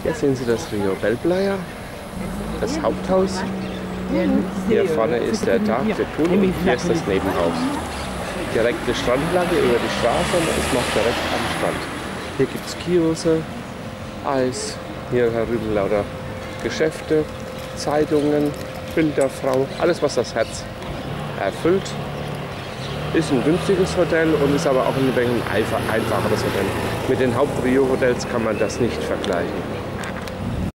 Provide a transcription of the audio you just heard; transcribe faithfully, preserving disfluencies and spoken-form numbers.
Hier sehen Sie das Rio Bellplaya, das Haupthaus. Hier vorne ist der Tag de Pool und hier ist das Nebenhaus. Direkte Strandlage über die Straße und ist noch direkt am Strand. Hier gibt es Kioske, Eis, hier herüben lauter Geschäfte, Zeitungen, Bilderfrau, alles was das Herz erfüllt. Ist ein günstiges Hotel und ist aber auch ein wenig ein einfacheres Hotel. Mit den Haupt-Rio-Hotels kann man das nicht vergleichen.